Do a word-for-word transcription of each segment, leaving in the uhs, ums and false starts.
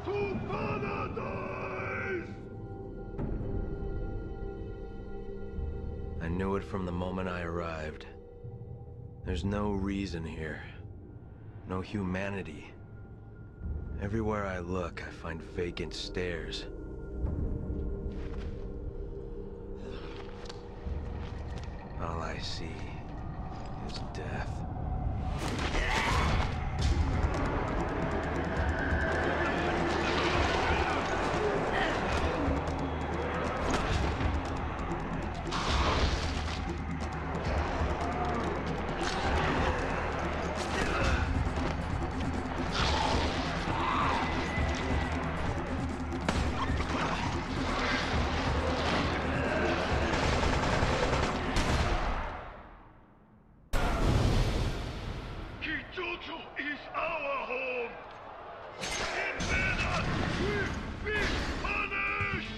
to paradise! I knew it from the moment I arrived. There's no reason here. No humanity. Everywhere I look, I find vacant stares. All I see is death. Is our home! Invaders will be punished!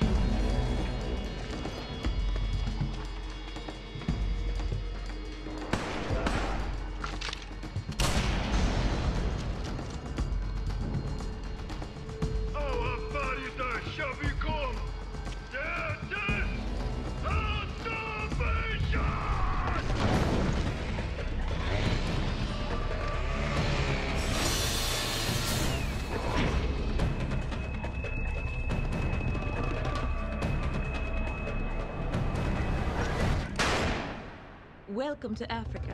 Our paradise shall become their death and salvation! Welcome to Africa.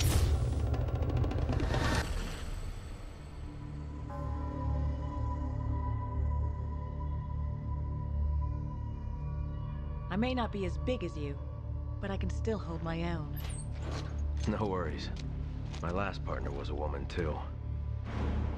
I may not be as big as you, but I can still hold my own. No worries. My last partner was a woman, too.